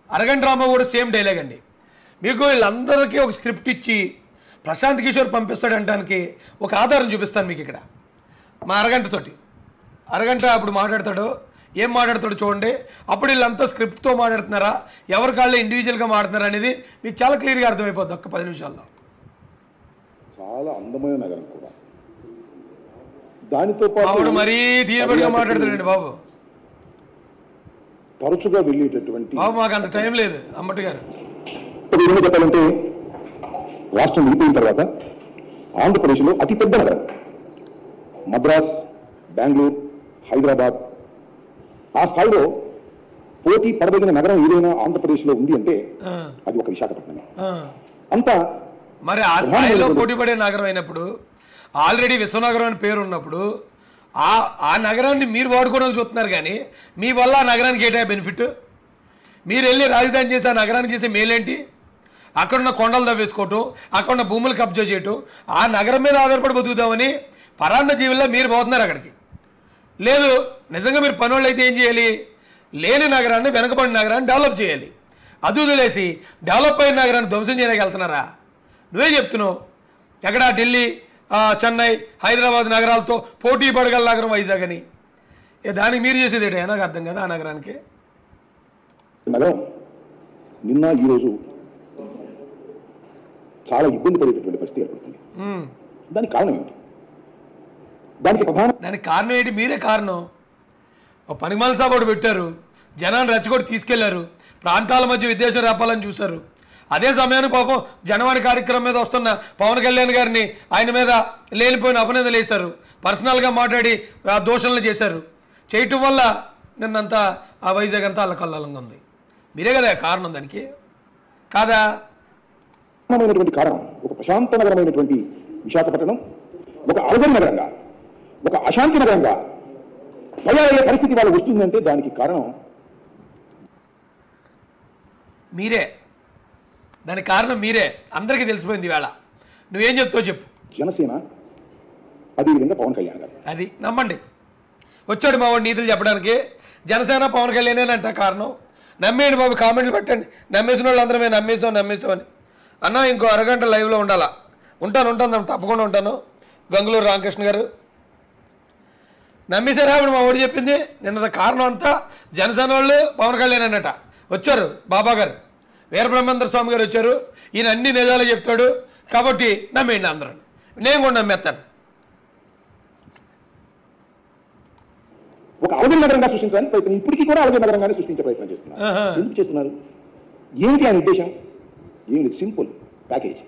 అరగంట రాంబాబు కూడా same dialogue అండి. మీకు వీళ్ళందరికీ ఒక స్క్రిప్ట్ ఇచ్చి ప్రశాంత్ కిషోర్ పంపిస్తాడంటానికి ఒక ఆధారం చూపిస్తాను మీకు ఇక్కడ. మా అరగంట అప్పుడు మాట్లాడతాడు, ఏం మాట్లాడతాడు చూడండి. అప్పుడు వీళ్ళంతా స్క్రిప్ట్తో మాట్లాడుతున్నారా, ఎవరి కాళ్ళు ఇండివిజువల్గా మాట్లాడుతున్నారా అనేది మీకు చాలా క్లియర్గా అర్థమైపోద్ది ఒక్క 10 నిమిషాల్లో. చాలా అందమైన నగరం కూడా. దానితో పాటు మరీ తీయబడిగా మాట్లాడతాడండి బాబు. తరచుగా వెళ్ళేటటువంటి బాబు మాకు అంత టైం లేదు అమ్మటి గారు. ఏమి చెప్పాలంటే రాష్ట్రం విడిపోయిన తర్వాత ఆంధ్రప్రదేశ్లో అతిపెద్ద నగరం మద్రాస్, బెంగళూరు, హైదరాబాద్. ఆ స్థాయిలో పోటీ పడదగిన నగరం ఏదైనా ఆంధ్రప్రదేశ్లో ఉంది అంటే అది ఒక విశాఖపట్నమే. అంతా మరి ఆ స్థాయిలో పోటీ పడే నగరం అయినప్పుడు, ఆల్రెడీ విశ్వనగరం అని పేరు ఉన్నప్పుడు ఆ నగరాన్ని మీరు వాడుకోవడానికి చూస్తున్నారు. కానీ మీ వల్ల ఆ నగరానికి ఏంటా బెనిఫిట్? మీరు వెళ్ళి రాజధాని చేసి ఆ నగరానికి చేసే మేలేంటి? అక్కడున్న కొండలు తవ్వేసుకోవటం, అక్కడున్న భూములు కబ్జా చేయటం, ఆ నగరం మీద ఆధారపడి బతుకుతామని పరాన్న జీవుల్లో మీరు పోతున్నారు అక్కడికి. లేదు, నిజంగా మీరు పనులు అయితే ఏం చేయాలి? లేని నగరాన్ని, వెనకబడిన నగరాన్ని డెవలప్ చేయాలి. అది వదిలేసి డెవలప్ అయిన నగరాన్ని ధ్వంసం చేయడానికి వెళ్తున్నారా? నువ్వే చెప్తున్నావు. ఎక్కడ ఢిల్లీ, చెన్నై, హైదరాబాద్ నగరాలతో పోటీ పడగల నగరం వైజాగ్ అని. దానికి మీరు చేసేది ఏంటి? నాకు అర్థం కదా. ఆ నగరానికి నగరం నిన్న ఈరోజు చాలా ఇబ్బంది పడేటటువంటి పరిస్థితి ఏర్పడుతుంది. దానికి కారణం ఏంటి? దానికి కారణం ఏంటి? మీరే కారణం. ఒక పనిమాల సభ ఒకటి పెట్టారు, జనాన్ని రెచ్చగొట్టి తీసుకెళ్లారు, ప్రాంతాల మధ్య విద్వేషం రేపాలని చూశారు. అదే సమయానికి పాపం జనవాణి కార్యక్రమం మీద వస్తున్న పవన్ కళ్యాణ్ గారిని ఆయన మీద లేనిపోయిన అపనిందలు వేశారు, పర్సనల్గా మాట్లాడి దోషణలు చేశారు. చేయటం వల్ల నిన్నంతా ఆ వైజాగ్ అంతా అల్లకల్లంగా ఉంది. మీరే కదా కారణం దానికి, కాదా? కారణం ఒక ప్రశాంత నగరమైనటువంటి విశాఖపట్నం ఒక అలజడి నగరంగా, ఒక అశాంతి నగరంగా తయారయ్యే పరిస్థితి వాళ్ళు వస్తుందంటే దానికి కారణం మీరే. దానికి కారణం మీరే. అందరికీ తెలిసిపోయింది వేళ. నువ్వేం చెప్తావు చెప్పు. జనసేన, అదేవిధంగా పవన్ కళ్యాణ్ గారు. అది నమ్మండి. వచ్చాడు మా వాడు నీతులు చెప్పడానికి. జనసేన పవన్ కళ్యాణ్ అంట కారణం. నమ్మేయండి బాబు, కామెంట్లు పెట్టండి. నమ్మేసిన వాళ్ళు అందరూ మేము నమ్మేసాం అని. అన్న ఇంకో అరగంట లైవ్లో ఉండాలా? ఉంటాను తప్పకుండా ఉంటాను. గంగులూరు రామకృష్ణ గారు నమ్మేశారా? ఇప్పుడు మా వాడు చెప్పింది నిన్న కారణం అంతా జనసేన వాళ్ళు పవన్ కళ్యాణ్ అన్నట. వచ్చారు బాబా గారు, వీరబ్రహ్మేంద్ర స్వామి గారు వచ్చారు. ఈయన అన్ని నిజాలు చెప్తాడు కాబట్టి నమ్మేయండి అందరూ. నేను కూడా నమ్మేస్తాను. ఒక అలజడి నగరంగా సృష్టించడానికి ప్రయత్నం, ఇప్పటికీ కూడా అలజడి నగరంగానే సృష్టించే ప్రయత్నం చేస్తున్నారు. ఎందుకు చేస్తున్నారు? ఏమిటి ఆయన ఉద్దేశం? ఏమిటి? Simple package.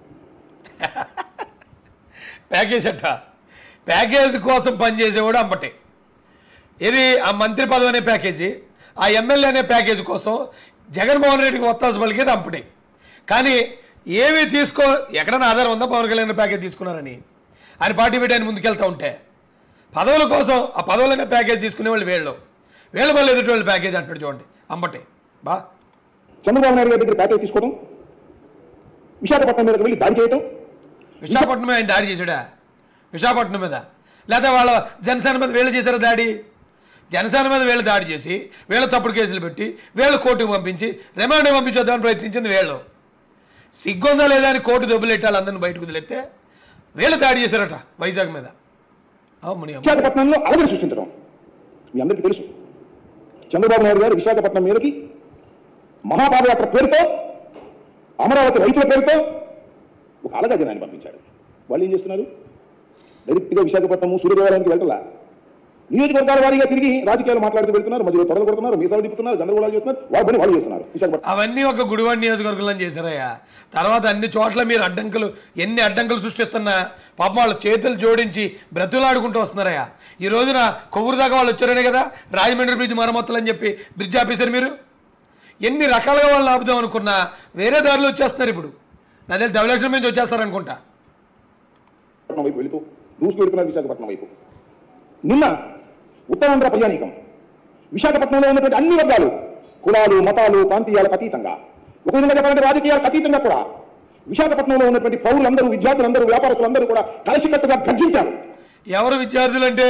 ప్యాకేజ్ అట్ట. ప్యాకేజ్ కోసం పనిచేసేవాడు అంబటే. ఇది ఆ మంత్రి పదవి అనే ప్యాకేజీ, ఆ ఎమ్మెల్యే అనే ప్యాకేజీ కోసం జగన్మోహన్ రెడ్డికి ఒత్తాసు పలికేది అంపటే. కానీ ఏమి ఎక్కడైనా ఆధారం ఉందా పవన్ కళ్యాణ్ ప్యాకేజ్ తీసుకున్నారని? ఆయన పార్టీ పెట్టి ఆయన ముందుకెళ్తూ ఉంటే పదవుల కోసం ఆ పదవులనే ప్యాకేజ్ తీసుకునే వాళ్ళు వీళ్ళు మళ్ళీ ఎదుటి వాళ్ళు ప్యాకేజ్ అంటాడు. చూడండి అంబటే. చంద్రబాబు నాయుడు గారి దగ్గర ప్యాకేజ్ తీసుకోవడం, విశాఖపట్నం మీదకి వెళ్ళి దాడి చేయటం. విశాఖపట్నం ఆయన దాడి చేశాడా? విశాఖపట్నం మీద లేదా వాళ్ళ జనసేన మీద వీళ్ళు చేశారా దాడి? జనసేన మీద వీళ్ళు దాడి చేసి వీళ్ళు తప్పుడు కేసులు పెట్టి వీళ్ళు కోర్టుకు పంపించి రిమాండ్ పంపించేద్దామని ప్రయత్నించింది వీళ్ళు. సిగ్గుందా లేదా అని కోర్టు దెబ్బలెట్టాలి అందరిని బయటకు వదిలేస్తే వీళ్ళు దాడి చేశారట వైజాగ్ మీద. విశాఖపట్నంలో అలజడి సృష్టించడం మీ అందరికీ తెలుసు. చంద్రబాబు నాయుడు గారు విశాఖపట్నం మీదకి మహాపాదయాత్ర పేరుతో, అమరావతి రైతుల పేరుతో ఒక అలగజనాన్ని పంపించాడు. వాళ్ళు ఏం చేస్తున్నారు? డైరెక్ట్గా విశాఖపట్నము సూర్యదేవాలయానికి వెళ్ళాల, నియోజకవర్గాల వారీగా తిరిగి రాజకీయాలు మాట్లాడుతూ వెళ్తున్నారు, మధ్యలో తొడలు కొడుతున్నారు, మీసాలు తిప్పుతున్నారు, గందరగోళాలు చేస్తున్నారు, వాళ్ళు చేస్తున్నారు. విశాఖపట్నం అవన్నీ ఒక గుడివాడ నియోజకవర్గంలో చేశారయ్యా. తర్వాత అన్ని చోట్ల మీరు ఎన్ని అడ్డంకులు సృష్టిస్తున్నా పాపం వాళ్ళ చేతులు జోడించి బ్రతులాడుకుంటూ వస్తున్నారయ్యా. ఈ రోజున కొవ్వూరు దాకా వాళ్ళు వచ్చారనే కదా రాజమండ్రి బ్రిడ్జ్ మరమ్మతులు అని చెప్పి బ్రిడ్జ్ ఆపేశారు. మీరు ఎన్ని రకాలుగా వాళ్ళని ఆపుదాం అనుకున్నా వేరే దారిలో వచ్చేస్తున్నారు. ఇప్పుడు నా దగ్గర ధవళేశ్వరం నుంచి వచ్చేస్తారనుకుంటా. వైపు వెళుతూ దూసుకెడుతున్నారు విశాఖపట్నం వైపు. నిన్న ఉత్తరాంధ్ర ప్రజానీకం విశాఖపట్నంలో ఉన్నటువంటి అన్ని వర్గాలు, కులాలు, మతాలు, ప్రాంతీయాలకు అతీతంగా, ఒక విధంగా చెప్పాలంటే రాజకీయాలకు అతీతంగా కూడా విశాఖపట్నంలో ఉన్నటువంటి పౌరులందరూ, విద్యార్థులందరూ, వ్యాపారస్తులందరూ కూడా కలిసికట్టుగా గర్జించారు. ఎవరు విద్యార్థులు అంటే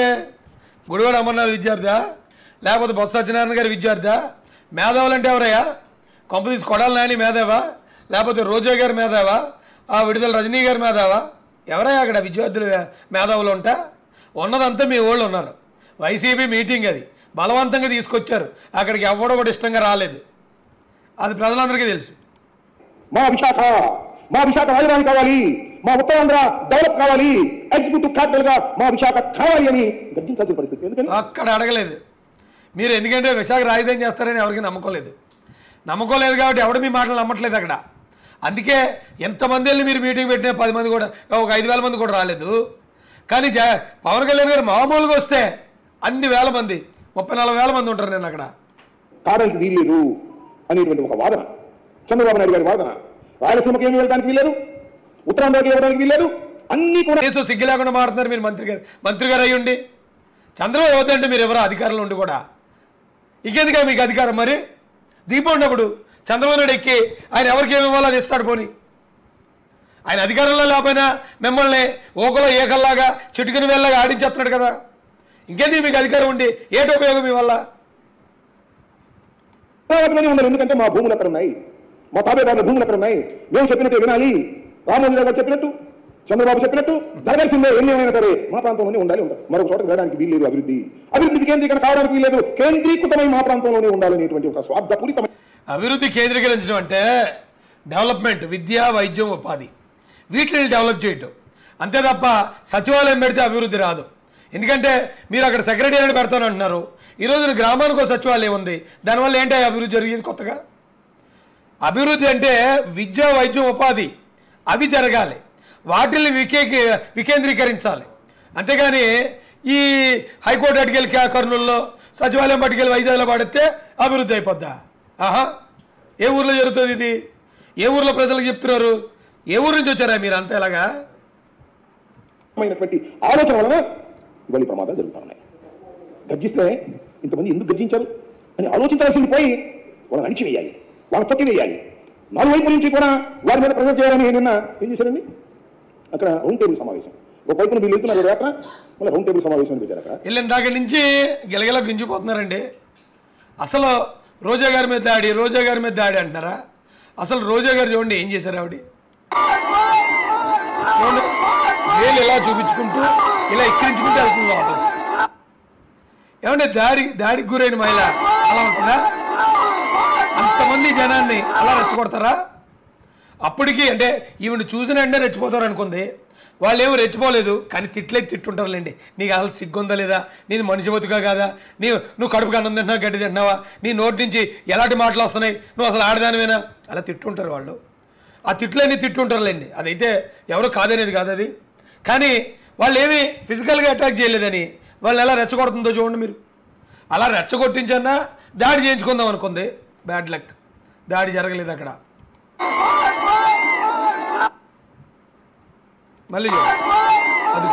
గుడివాడ అమర్నాథ్ విద్యార్థా, లేకపోతే బొత్స సత్యనారాయణ గారి విద్యార్థా? మేధావులు అంటే ఎవరయ్యా? కొంపదీసి కొడాలి నాని మేధావా, లేకపోతే రోజా గారి మేధావా, ఆ విడుదల రజనీ గారి మేధావా? ఎవరైనా అక్కడ విద్యార్థులు మేధావులు ఉంటా? ఉన్నదంతా మీ వాళ్ళు ఉన్నారు. వైసీపీ మీటింగ్ అది బలవంతంగా తీసుకొచ్చారు, అక్కడికి ఎవడో కూడా ఇష్టంగా రాలేదు, అది ప్రజలందరికీ తెలుసు. మా విశాఖ రాజధాని కావాలి, మా ఉత్తరాంధ్ర డెవలప్ కావాలి, ఎగ్జిక్యూటివ్ క్యాపిటల్ గా మా విశాఖ కావాలి అని గర్జించాల్సిన పరిస్థితి. ఎందుకని అక్కడ అడగలేదు మీరు, ఎందుకంటే విశాఖ రాజధాని చేస్తారని ఎవరికి నమ్మకం లేదు కాబట్టి ఎవడు మీ మాటలు నమ్మట్లేదు అక్కడ. అందుకే ఎంతమంది వెళ్ళి మీరు మీటింగ్ పెట్టిన 10 మంది కూడా, ఒక 5,000 మంది కూడా రాలేదు. కానీ పవన్ కళ్యాణ్ గారు మామూలుగా వస్తే అన్ని వేల మంది, 30-40 మంది ఉంటారు. నేను అక్కడ కాడానికి వీల్లేదు అనేటువంటి ఒక వాదన, చంద్రబాబు నాయుడు గారి వాదన. రాయలసీమకి ఏమి వెళ్ళడానికి వీల్లేదు, ఉత్తరాంధ్రకి వెళ్ళడానికి వీల్లేదు, అన్ని కూడా సిగ్గు లేకుండా మారుతున్నారు మీరు. మంత్రి గారు అయ్యుండి చంద్రబాబు వద్దంటే మీరు ఎవరో అధికారంలో ఉండి కూడా ఇంకెందుకే మీకు అధికారం? మరి దిగిపోయినప్పుడు చంద్రబాబు నాయుడు ఎక్కి ఆయన ఎవరికి ఏమి ఇవ్వాలో అది ఇస్తాడు. పోని ఆయన అధికారంలో లేకపోయినా మిమ్మల్ని ఓకలో ఏకల్లాగా చిటికిన వేళ్ళగా ఆడించేస్తున్నాడు కదా. ఇంకెందుకు మీకు అధికారం ఉండి ఏటి ఉపయోగం మీ వల్ల? ఉన్నారు. ఎందుకంటే మా భూములు అక్కడ ఉన్నాయి, మా తాబేదారుల భూములు అక్కడ ఉన్నాయి. మేము చెప్పినట్టు వినాలి, రామోజీ గారు చెప్పినట్టు, చంద్రబాబు చెప్పినట్టు జరగాల్సిందే. ఎన్ని ఏమైనా సరే మా ప్రాంతంలోనే ఉండాలి. మరొక చోట వెళ్ళడానికి వీల్లేదు. అభివృద్ధి కేంద్రీకరణ కావడానికి వీల్లేదు. కేంద్రీకృతమై మా ప్రాంతంలోనే ఉండాలనేటువంటి ఒక స్వార్థపూరితమైన అభివృద్ధి కేంద్రీకరించడం అంటే డెవలప్మెంట్, విద్య, వైద్యం, ఉపాధి, వీటిని డెవలప్ చేయటం అంతే తప్ప సచివాలయం పెడితే అభివృద్ధి రాదు. ఎందుకంటే మీరు అక్కడ సెక్రటరీ పెడతానంటున్నారు. ఈరోజు గ్రామానికి ఒక సచివాలయం ఉంది, దానివల్ల ఏంటి అభివృద్ధి జరిగింది కొత్తగా? అభివృద్ధి అంటే విద్య, వైద్యం, ఉపాధి అవి జరగాలి, వాటిల్ని వికేంద్రీకరించాలి. అంతేగాని ఈ హైకోర్టు అటుకెళ్ళి కర్నూలులో, సచివాలయం పట్టుకెళ్ళి వైజాగ్లో పడితే అభివృద్ధి అయిపోద్దా? ఆహా, ఏ ఊర్లో జరుగుతుంది ఇది? ఏ ఊర్లో ప్రజలకు చెప్తున్నారు? ఏ ఊరు నుంచి వచ్చారా మీరు? అంతే ఇలాగా ఆలోచన వలన ఇవాళ ప్రమాదాలు జరుగుతూ ఉన్నాయి. గర్జిస్తే ఇంతమంది ఎందుకు గర్జించారు అని ఆలోచించాల్సింది పోయి వాళ్ళని అణిచివేయాలి, వాళ్ళని తొక్కివేయాలి. 4 వైపుల నుంచి కూడా వారి మీద ప్రజలు చేయాలని నిన్న ఏం చేశారండి? అక్కడ రౌండ్ టేబుల్ సమావేశం. ఒక వైపున వీళ్ళు వెళ్తున్నారు యాత్ర, మళ్ళీ రౌండ్ టేబుల్ సమావేశం పెట్టారు. అక్కడ వెళ్ళిన దాకా నుంచి గిలగిలా గింజిపోతున్నారండి. అసలు రోజా గారి మీద దాడి అంటున్నారా? అసలు రోజా గారు చూడండి ఏం చేశారు. ఆవిడ చూడండి, వేలు ఇలా చూపించుకుంటూ ఇలా ఎక్కిరించుకుంటూ వెళ్తుంది లోపల. ఏమంటే దాడికి గురైన మహిళ అలా ఉంటుందా? అంతమంది జనాన్ని అలా రెచ్చగొడతారా? అప్పటికి అంటే ఈవిడ చూసిన వెంటనే రెచ్చిపోతారు అనుకుంది. వాళ్ళు ఏమో రెచ్చిపోలేదు, కానీ తిట్టుంటారులేండి. నీకు అసలు సిగ్గుందా లేదా? నీది మనిషి బతుకా కాదా? నువ్వు కడుపుకి అన్నం తింటున్నావు, గడ్డి తింటున్నావా? నీ నోటి నుంచి ఎలాంటి మాటలు వస్తున్నాయి? నువ్వు అసలు ఆడదానివేనా? అలా తిట్టుంటారు వాళ్ళు. ఆ తిట్లన్నీ తిట్టుంటారులేండి. అదైతే ఎవరు కాదనేది కాదు అది. కానీ వాళ్ళు ఏమీ ఫిజికల్గా అటాక్ చేయలేదని వాళ్ళు ఎలా రెచ్చగొడుతుందో చూడండి మీరు. అలా రెచ్చగొట్టించన్నా దాడి చేయించుకుందాం అనుకుంది. బ్యాడ్ లక్, దాడి జరగలేదు అక్కడ. మళ్ళీ అది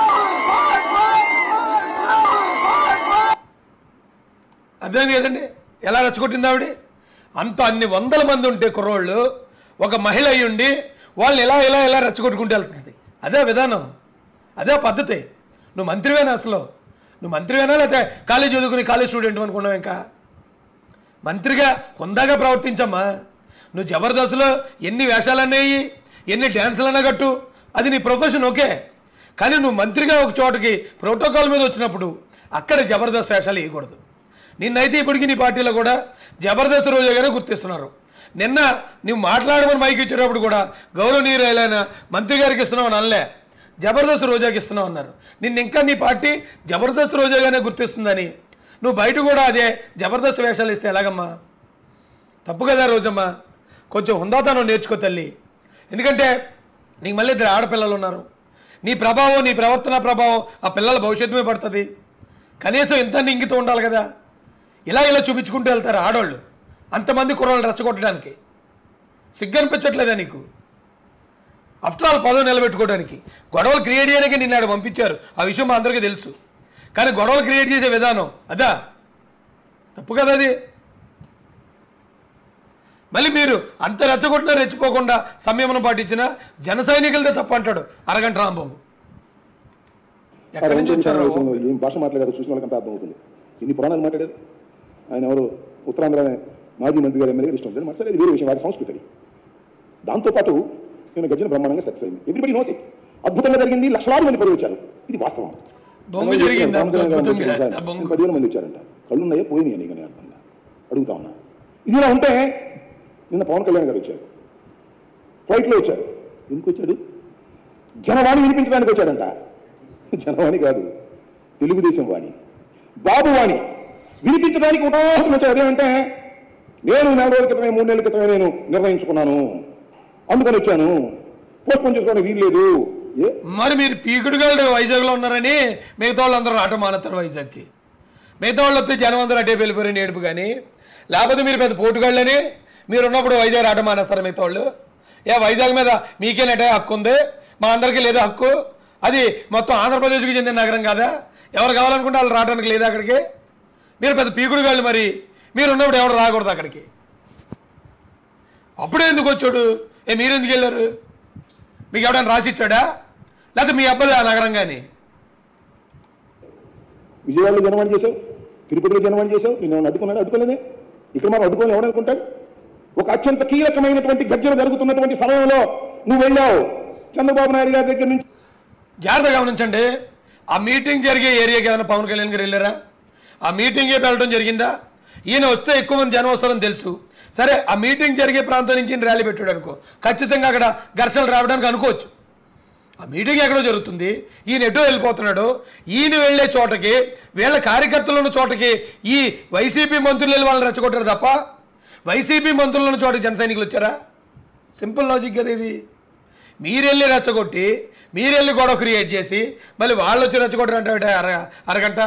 అర్థం కదండి ఎలా రెచ్చగొట్టింది ఆవిడ. అన్ని 100 మంది ఉంటే కుర్రోళ్ళు, ఒక మహిళ అయ్యి ఉండి వాళ్ళని ఎలా రెచ్చగొట్టుకుంటూ వెళ్తుంది. అదే విధానం, అదే పద్ధతి. నువ్వు మంత్రివేనా? అసలు నువ్వు మంత్రివేనా లేకపోతే కాలేజ్ చదువుకుని కాలేజ్ స్టూడెంట్ అనుకున్నావు? ఇంకా మంత్రిగా హుందాగా ప్రవర్తించమ్మా. నువ్వు జబర్దస్త్లో ఎన్ని వేషాలన్నాయి, ఎన్ని డ్యాన్సులన్నా కట్టు, అది నీ ప్రొఫెషన్, ఓకే. కానీ నువ్వు మంత్రిగా ఒక చోటకి ప్రోటోకాల్ మీద వచ్చినప్పుడు అక్కడ జబర్దస్త్ వేషాలు వేయకూడదు. నిన్నైతే ఇప్పటికీ నీ పార్టీలో కూడా జబర్దస్త్ రోజాగానే గుర్తిస్తున్నారు. నిన్న నువ్వు మాట్లాడమని మైకి ఇచ్చేటప్పుడు కూడా గౌరవనీయులైన మంత్రి గారికి ఇస్తున్నావు అని అనలే, జబర్దస్త్ రోజాకి ఇస్తున్నావు అన్నారు. నిన్న ఇంకా నీ పార్టీ జబర్దస్త్ రోజాగానే గుర్తిస్తుందని నువ్వు బయట కూడా అదే జబర్దస్త్ వేషాలు ఇస్తే ఎలాగమ్మా? తప్పు కదా రోజమ్మా. కొంచెం హుందాతనం నేర్చుకో తల్లి. ఎందుకంటే నీకు మళ్ళీ 2 ఆడపిల్లలు ఉన్నారు. నీ ప్రభావం, నీ ప్రవర్తన ప్రభావం ఆ పిల్లల భవిష్యత్తు మీద పడుతుంది. కనీసం ఇంత ఇంగితం ఉండాలి కదా. ఇలా చూపించుకుంటూ వెళ్తారు ఆడవాళ్ళు అంతమంది కుర్రాళ్ళు రెచ్చగొట్టడానికి. సిగ్గు అనిపించట్లేదా నీకు? ఆఫ్టర్ ఆల్ పదవి నిలబెట్టుకోవడానికి గొడవలు క్రియేట్ చేయడానికి నిన్నాడు పంపించారు. ఆ విషయం మా అందరికీ తెలుసు. కానీ గొడవలు క్రియేట్ చేసే విధానం అదా తప్పు కదా అది. మళ్ళీ మీరు అంత రెచ్చగొట్టినా రెచ్చిపోకుండా సంయమనం పాటించిన జన సైనికులదే తప్పు అంటాడు అరగంట రాంబాబు. ఎక్కడి నుంచి వచ్చారు? భాష మాట్లాడారు చూసిన వాళ్ళకి అంత అర్థమవుతుంది. ఇన్ని పురాణాలు మాట్లాడారు ఆయన. ఎవరు ఉత్తరాంధ్ర మాజీ మంత్రి గారు ఎమ్మెల్యే ఇష్టం ఉందని సరే, అది వేరే విషయం, వారి సంస్కృతి అది. దాంతోపాటు నేను గర్జన బ్రహ్మాండంగా సక్సెస్ అయింది. Everybody knows it. అద్భుతంగా జరిగింది. లక్షలాది మంది పడి వచ్చారు. ఇది వాస్తవం. 10,000 మంది వచ్చారంట. కళ్ళున్నాయో పోయినాయి అని అంటున్నా, అడుగుతా ఉన్నా. ఇది ఇలా ఉంటే నిన్న పవన్ కళ్యాణ్ గారు వచ్చారు, ఫ్లైట్లో వచ్చారు. ఎందుకు వచ్చాడు? జనవాణి వినిపించడానికి వచ్చాడంట. జనవాణి కాదు, తెలుగుదేశం వాణి, బాబు వాణి వినిపించడానికి ఉదాహరణ వచ్చాడు. అదేమంటే, నేను 4 రోజుల క్రితమే 3 నెలల క్రితమే నేను నిర్ణయించుకున్నాను, అందుకని వచ్చాను, పోస్ట్ పోన్ చేసుకోవడానికి వీలు లేదు. మరి మీరు పీకుడుగా వైజాగ్లో ఉన్నారని మిగతా వాళ్ళందరూ రావటం మానేస్తారు వైజాగ్కి. మిగతా వాళ్ళు వస్తే జనం అందరూ అటే వెళ్ళిపోయారని ఏడుపు. కానీ లేకపోతే మీరు పెద్ద పోటుగాళ్ళని మీరు ఉన్నప్పుడు వైజాగ్ రావటం మానేస్తారు మిగతా వాళ్ళు. వైజాగ్ మీద మీకేనటే హక్కు ఉంది, మా అందరికీ లేదా హక్కు? అది మొత్తం ఆంధ్రప్రదేశ్కి చెందిన నగరం కాదా? ఎవరు కావాలనుకుంటే వాళ్ళు రావడానికి లేదా అక్కడికి? మీరు పెద్ద పీకుడుగాళ్ళు, మరి మీరు ఉన్నప్పుడు ఎవరు రాకూడదు అక్కడికి. అప్పుడే ఎందుకు వచ్చాడు? మీరు ఎందుకు వెళ్ళారు? మీకు ఎవడైనా రాసిచ్చాడా? లేకపోతే మీ అబ్బాయి ఆ నగరం కానీ? విజయవాడలో జనవాణి చేసావు, తిరుపతిలో జనవాణి చేసావు, నేను అడ్డుకున్నాను, అడ్డుకోలేదే. ఇక్కడ మనం అడ్డుకొని ఎవడనుకుంటాడు? ఒక అత్యంత కీలకమైనటువంటి గర్జన జరుగుతున్నటువంటి సమయంలో నువ్వు వెళ్ళావు చంద్రబాబు నాయుడు గారి దగ్గర నుంచి. జాగ్రత్తగా గమనించండి. ఆ మీటింగ్ జరిగే ఏరియాకి ఏమైనా పవన్ కళ్యాణ్ గారు వెళ్ళారా? ఆ మీటింగే వెళ్ళడం జరిగిందా? ఈయన వస్తే ఎక్కువ మంది జనం వస్తారని తెలుసు. సరే, ఆ మీటింగ్ జరిగే ప్రాంతం నుంచి ర్యాలీ పెట్టాడు అనుకో, ఖచ్చితంగా అక్కడ ఘర్షణలు రావడానికి అనుకోవచ్చు. ఆ మీటింగ్ ఎక్కడో జరుగుతుంది, ఈయన ఎటో వెళ్ళిపోతున్నాడు. ఈయన వెళ్ళే చోటకి, వీళ్ళ కార్యకర్తలు ఉన్న చోటకి ఈ వైసీపీ మంత్రులు వెళ్ళి వాళ్ళని రెచ్చగొట్టారు తప్ప వైసీపీ మంత్రులు ఉన్న చోటకి జన సైనికులు వచ్చారా? సింపుల్ లాజిక్ కదా ఇది. మీరెళ్ళి రెచ్చగొట్టి, మీరెళ్ళి గొడవ క్రియేట్ చేసి మళ్ళీ వాళ్ళు వచ్చి రెచ్చగొట్టారంటే అరగంట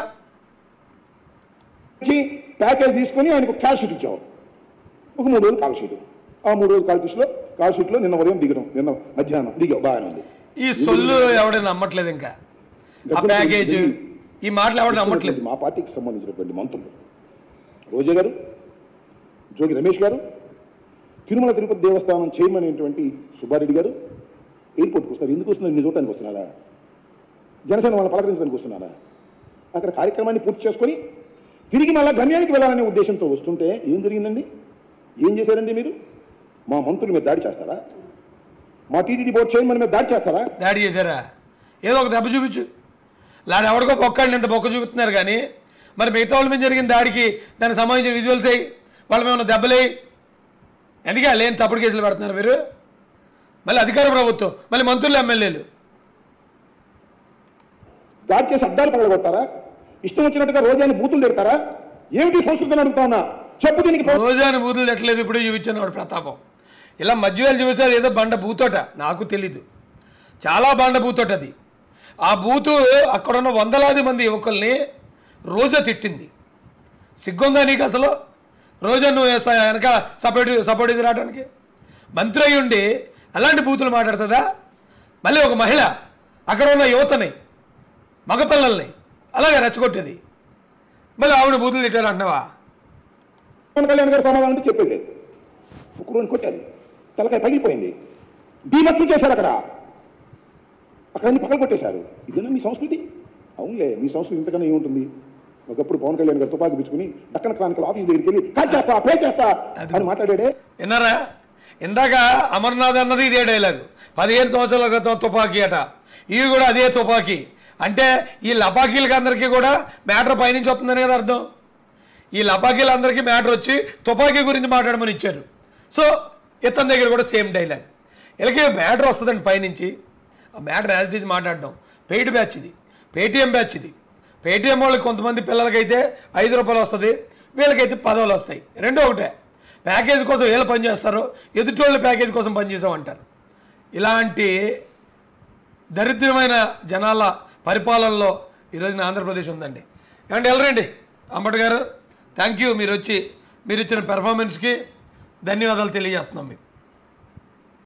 ప్యాకేజ్ తీసుకొని ఆయనకు క్యాష్ షీట్ ఇచ్చావు. ఒక 3 రోజులు కాల్ షీట్. ఆ 3 రోజులు కాల్ షీట్లో నిన్న ఉదయం దిగడం, నిన్న మధ్యాహ్నం దిగావు, బాగానే ఉంది. ఈ సొల్లు ఎవడైనా నమ్మట్లేదు. ఇంకా ఆ ప్యాకేజ్, ఈ మాటలు ఎవరు నమ్మట్లేదు. మా పార్టీకి సంబంధించినటువంటి మంత్రులు రోజా గారు, జోగి రమేష్ గారు, తిరుమల తిరుపతి దేవస్థానం చైర్మన్ అయినటువంటి సుబ్బారెడ్డి గారు ఎయిర్పోర్ట్కి వస్తున్నారు. ఎందుకు వస్తున్నారు? నిన్ను చూడటానికి వస్తున్నారా? జనసేన వాళ్ళని పలకరించడానికి వస్తున్నారా? అక్కడ కార్యక్రమాన్ని పూర్తి చేసుకొని తిరిగి మళ్ళీ గమ్యానికి వెళ్ళాలనే ఉద్దేశంతో వస్తుంటే ఏం జరిగిందండి? ఏం చేశారండి మీరు? మా మంత్రుల మీద దాడి చేస్తారా? మా టీటీడీ బోర్డు చైర్మన్ మీద దాడి చేస్తారా? దాడి చేశారా? ఏదో ఒక దెబ్బ చూపించు. లేదా ఎవరికో బొక్కండి ఇంత బొక్క చూపుతున్నారు కానీ మరి మిగతా వాళ్ళ మీద జరిగిన దాడికి దానికి సంబంధించిన విజువల్స్ అయ్యి వాళ్ళ మీద ఉన్న దెబ్బలేయి. ఎందుకే లేని తప్పుడు కేసులు పెడుతున్నారు మీరు? మళ్ళీ అధికార ప్రభుత్వం, మళ్ళీ మంత్రులు, ఎమ్మెల్యేలు దాడి చేసి అడ్డాలు పగలగొట్టారా? ఇష్టం వచ్చినట్టుగా రోజాని బూతులు తిడతారా? ఏమిటి సంస్కృతిని అడుగుతా ఉన్నా, చెప్పు. దీనికి రోజాని బూతులు తిట్టలేదు, ఇప్పుడు చూపించాను వాడు ప్రతాపం. ఇలా మధ్యవేలు చూసేది ఏదో బండ బూతోట, నాకు తెలీదు, చాలా బండ బూతోట అది. ఆ బూతు అక్కడున్న వందలాది మంది యువకుల్ని రోజా తిట్టింది. సిగ్గుందా నీకు అసలు? రోజా నువ్వు వెనక సపోర్ట్ రావడానికి మంత్రి అయి ఉండి అలాంటి బూతులు మాట్లాడుతుందా? మళ్ళీ ఒక మహిళ అక్కడ ఉన్న యువతని, మగపిల్లల్ని అలాగే రెచ్చగొట్టేది. మళ్ళీ ఆవిడ బూతులు తిట్టారు అంటున్నావా? పవన్ కళ్యాణ్ గారు సమాధానం అంటే చెప్పేది లేదు. ఒక రోజు కొట్టారు, తలకాయ పగిలిపోయింది, బీమత్సం చేశారు. అక్కడ అన్ని పగలు కొట్టేశారు. ఇదేనా మీ సంస్కృతి? అవునులే, మీ సంస్కృతి ఇంతకన్నా ఏముంటుంది? ఒకప్పుడు పవన్ కళ్యాణ్ గారు తుపాకి పిచ్చుకుని దక్కన క్రానికల్ ఆఫీస్ దగ్గరికి వెళ్ళి కాల్ చేస్తా, పే చేస్తా అని మాట్లాడాడే. విన్నారా? ఇందాక అమర్నాథ్ అన్నది ఇదే డైలాగు. 15 సంవత్సరాల క్రితం తుపాకీ అట, ఇవి కూడా అదే తుపాకీ. అంటే ఈ లపాకీలకి అందరికీ కూడా మ్యాటర్ పైనుంచి వస్తుందని కదా అర్థం. ఈ లపాకీలందరికీ మ్యాటర్ వచ్చి తుపాకీ గురించి మాట్లాడమని ఇచ్చారు. సో ఇతని దగ్గర కూడా సేమ్ డైలాగ్. వీళ్ళకి మ్యాటర్ వస్తుందండి పైనుంచి, ఆ మ్యాటర్ యాజ్ ఇట్ ఈజ్ మాట్లాడడం. పెయిడ్ బ్యాచ్ ఇది, పేటీఎం బ్యాచ్ ఇది. పేటీఎం వాళ్ళకి కొంతమంది పిల్లలకైతే 5 రూపాయలు వస్తుంది, వీళ్ళకైతే 10 వస్తాయి. రెండో ఒకటే. ప్యాకేజ్ కోసం వీళ్ళు పనిచేస్తారు, ఎదుటి వాళ్ళు ప్యాకేజ్ కోసం పనిచేసామంటారు. ఇలాంటి దరిద్రమైన జనాల పరిపాలనలో ఈరోజున ఆంధ్రప్రదేశ్ ఉందండి. ఏమంటే వెళ్ళరండి అంబట్ గారు, థ్యాంక్ యూ. మీరు ఇచ్చిన పెర్ఫార్మెన్స్కి ధన్యవాదాలు తెలియజేస్తున్నాం మీకు.